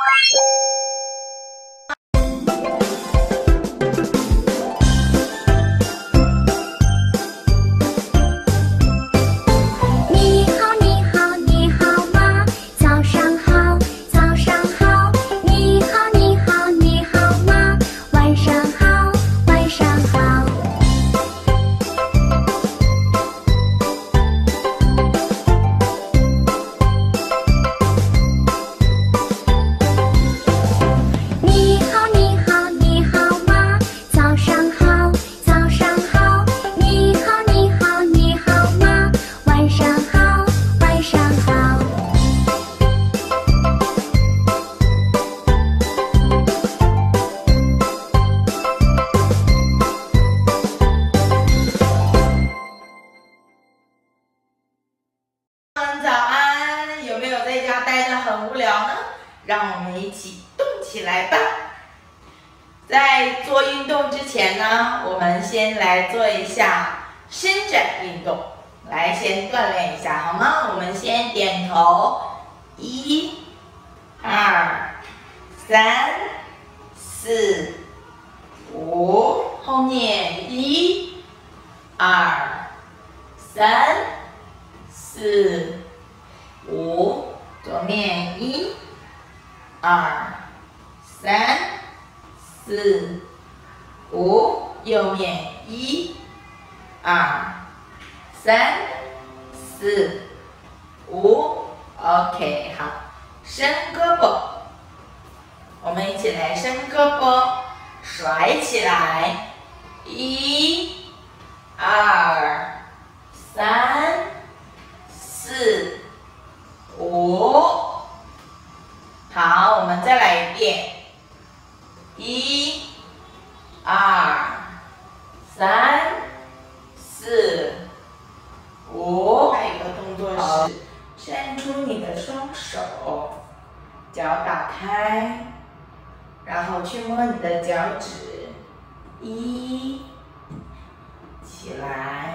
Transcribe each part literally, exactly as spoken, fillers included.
让我们一起动起来吧！在做运动之前呢，我们先来做一下伸展运动，来先锻炼一下，好吗？我们先点头，一、二、三、四、五，后面一、二、三、四、五，左面一。二、三、四、五，右面一、二、三、四、五 ，OK， 好，伸胳膊，我们一起来伸胳膊，甩起来，一、二、三、四、五。好，我们再来一遍，一、二、三、四、五。下一个动作是伸出你的双手，脚打开，然后去摸你的脚趾，一，起来，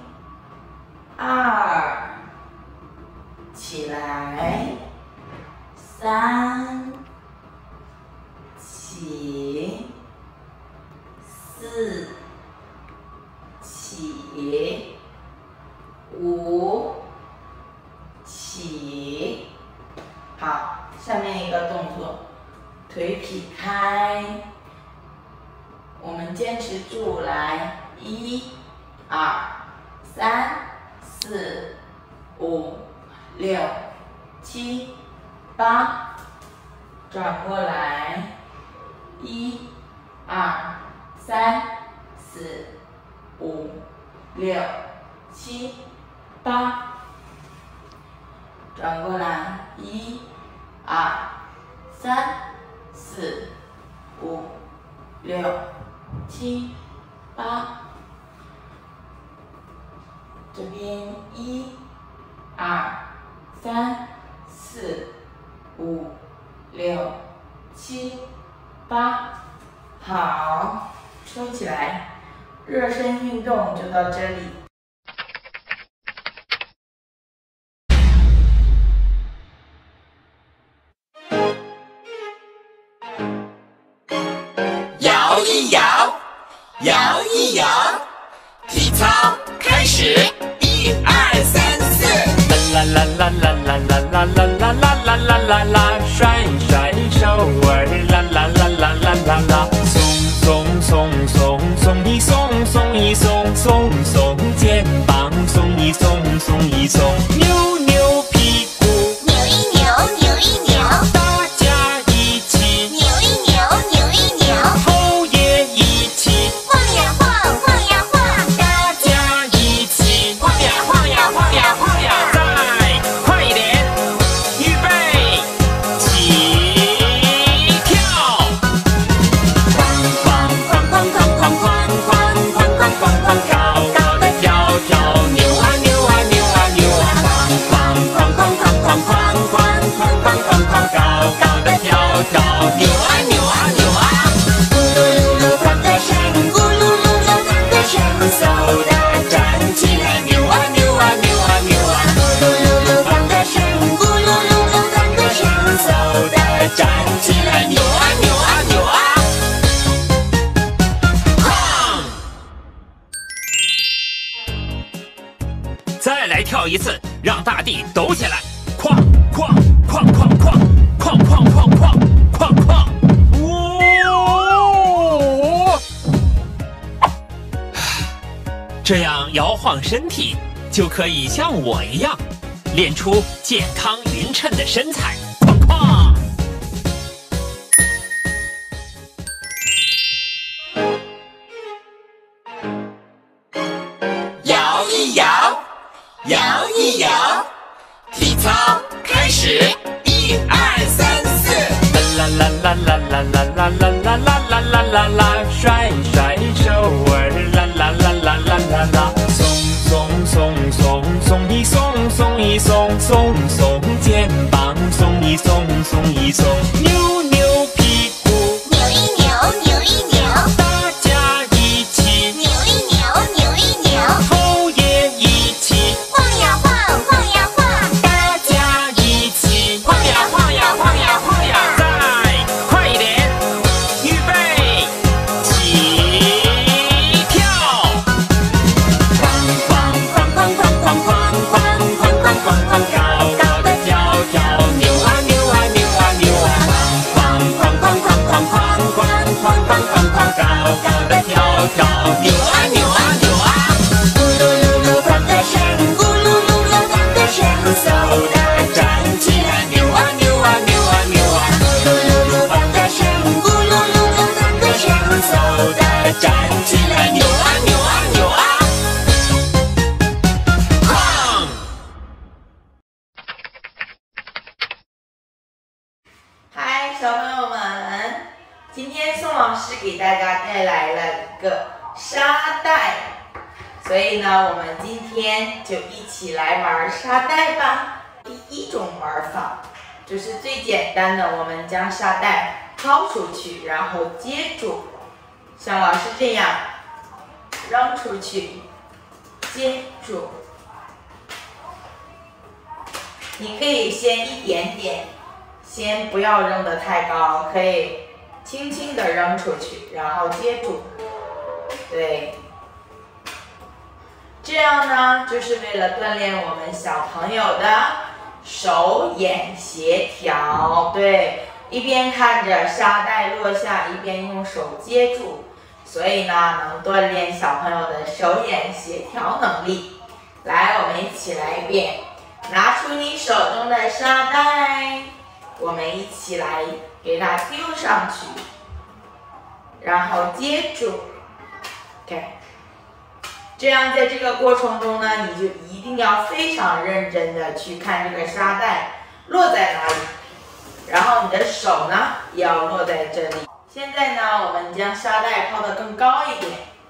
二，起来。三，起，四，起，五，起。好，下面一个动作，腿劈开，我们坚持住，来，一、二、三、四、五、六、七。八，转过来，一、二、三、四、五、六、七、八，转过来，一、二、三、四、五、六、七、八，这边一、二、三、四。五、六、七、八，好，收起来。热身运动就到这里。 摇一摇，摇一摇，体操开始，一二三四，啦啦啦啦啦啦啦啦啦啦啦啦啦啦，甩甩手儿，啦啦啦啦啦啦啦，松松松松松一松松一松松松肩膀，松一松松一松，扭扭屁股， 扭一扭，扭一扭， 大家一起， 扭一扭，扭一扭， 头也一起， 晃呀晃，晃呀晃， 大家一起， 晃呀晃呀晃呀晃呀。 高高的跳跳，扭啊扭啊扭啊扭啊。 再来跳一次，让大地抖起来！哐哐哐哐哐哐哐哐哐哐哐！哦！这样摇晃身体，就可以像我一样，练出健康匀称的身材。哐哐！ 摇一摇，摇一摇，体操开始，一二三四。 啦啦啦啦啦啦啦啦啦啦啦啦啦啦，甩甩手儿，啦啦啦啦啦啦啦，松松松松松一松松一松松松肩膀，松一松松一松，扭扭屁股， 扭一扭，扭一扭， 大家一起， 扭一扭，扭一扭， 头也一起， 晃呀晃，晃呀晃， 大家一起， 晃呀晃呀晃呀晃呀。 再快一点，预备，起跳！哐哐哐哐哐哐哐哐哐哐哐哐，高高的跳跳，扭啊扭啊扭啊扭啊，哐哐哐哐哐哐哐哐哐哐哐，高高的跳跳，扭啊扭啊扭啊， 咕噜噜噜翻个身，咕噜噜噜翻个身，嗖的站起来，扭啊扭啊扭啊扭啊，咕噜噜噜翻个身，咕噜噜噜翻个身，嗖的站起来，扭啊扭啊扭啊。 哐！ 嗨，小朋友们，今天宋老师给大家带来了一个沙袋，所以呢，我们今天就一起来玩沙袋吧。第一种玩法就是最简单的，我们将沙袋抛出去，然后接住，像老师这样扔出去，接住。你可以先一点点。先不要扔得太高，可以轻轻地扔出去，然后接住。对，这样呢，就是为了锻炼我们小朋友的手眼协调。对，一边看着沙袋落下，一边用手接住，所以呢，能锻炼小朋友的手眼协调能力。来，我们一起来一遍，拿出你手中的沙袋。我们一起来给它丢上去，然后接住。OK， 这样在这个过程中呢，你就一定要非常认真的去看这个沙袋落在哪里，然后你的手呢也要落在这里。现在呢，我们将沙袋抛得更高一点，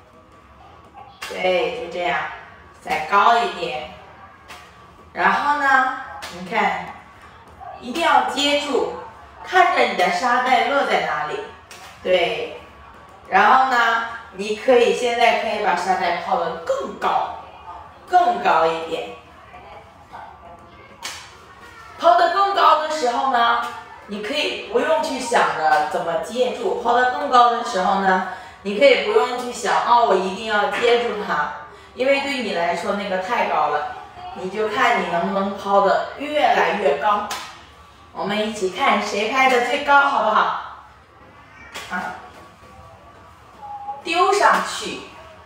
对，就这样，再高一点。然后呢，你看。一定要接住，看着你的沙袋落在哪里，对。然后呢，你可以现在可以把沙袋抛得更高，更高一点。抛得更高的时候呢，你可以不用去想着怎么接住。抛得更高的时候呢，你可以不用去想哦，我一定要接住它，因为对你来说那个太高了。你就看你能不能抛得越来越高。我们一起看谁拍的最高，好不好？啊，丢上去，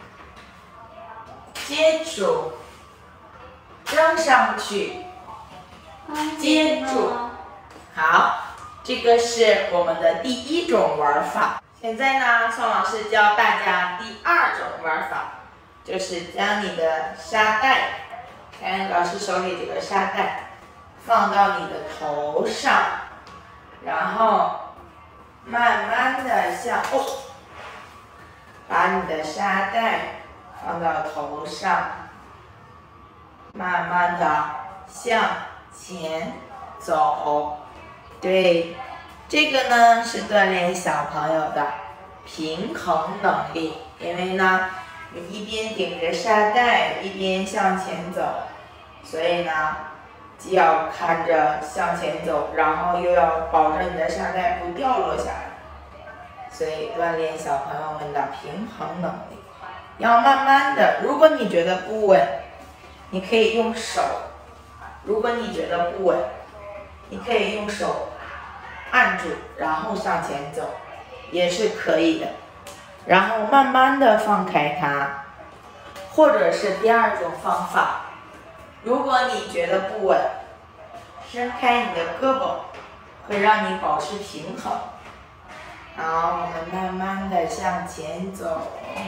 接住，扔上去，接住。好，这个是我们的第一种玩法。现在呢，宋老师教大家第二种玩法，就是将你的沙袋，看老师手里这个沙袋。放到你的头上，然后慢慢的向哦，把你的沙袋放到头上，慢慢的向前走。对，这个呢是锻炼小朋友的平衡能力，因为呢，你一边顶着沙袋，一边向前走，所以呢。既要看着向前走，然后又要保证你的沙袋不掉落下来，所以锻炼小朋友们的平衡能力。要慢慢的，如果你觉得不稳， 你可以用手，如果你觉得不稳，你可以用手按住，然后向前走，也是可以的。然后慢慢的放开它，或者是第二种方法，如果你觉得不稳，伸开你的胳膊，会让你保持平衡。好，我们慢慢的向前走，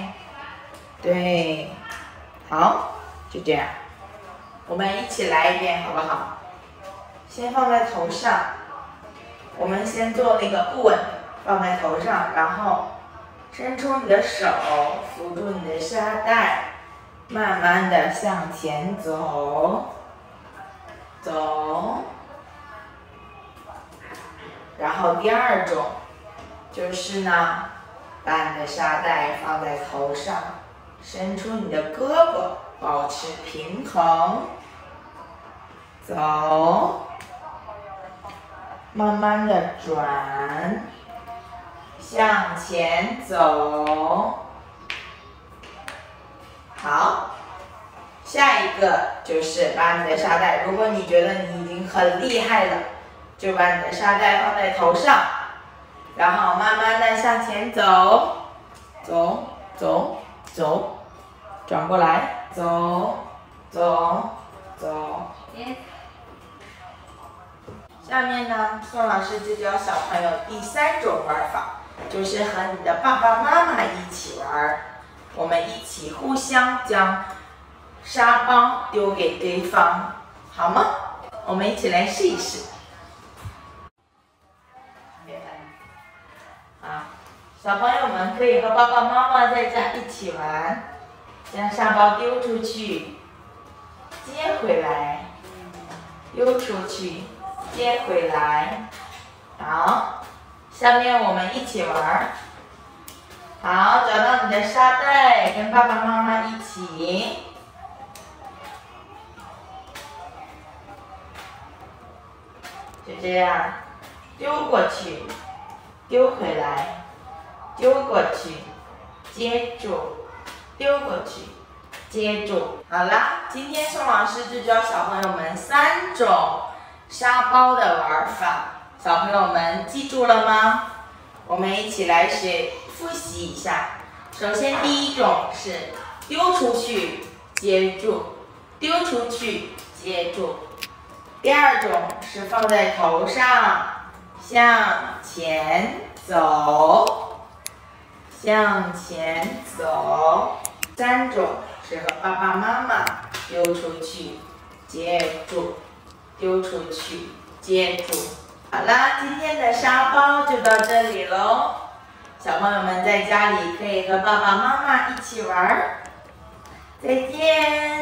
对，好，就这样，我们一起来一遍好不好？先放在头上，我们先做那个不稳，放在头上，然后伸出你的手，扶住你的沙袋，慢慢的向前走，走。然后第二种就是呢，把你的沙袋放在头上，伸出你的胳膊，保持平衡，走，慢慢的转，向前走。好，下一个就是把你的沙袋，如果你觉得你已经很厉害了，就把你的沙袋放在头上，然后慢慢的向前走，走走走，转过来，走走走。下面呢，宋老师就教小朋友第三种玩法，就是和你的爸爸妈妈一起玩，我们一起互相将沙包丢给对方，好吗？我们一起来试一试。啊，小朋友们可以和爸爸妈妈在家一起玩，将沙包丢出去，接回来，丢出去，接回来。好，下面我们一起玩。好，找到你的沙袋，跟爸爸妈妈一起。就这样，丢过去，丢回来，丢过去，接住，丢过去，接住。好啦，今天宋老师就教小朋友们三种沙包的玩法，小朋友们记住了吗？我们一起来学复习一下。首先第一种是丢出去，接住，丢出去，接住。第二种是放在头上，向前走，向前走。三种是和爸爸妈妈丢出去，接住，丢出去，接住。好啦，今天的沙包就到这里喽。小朋友们在家里可以和爸爸妈妈一起玩。再见。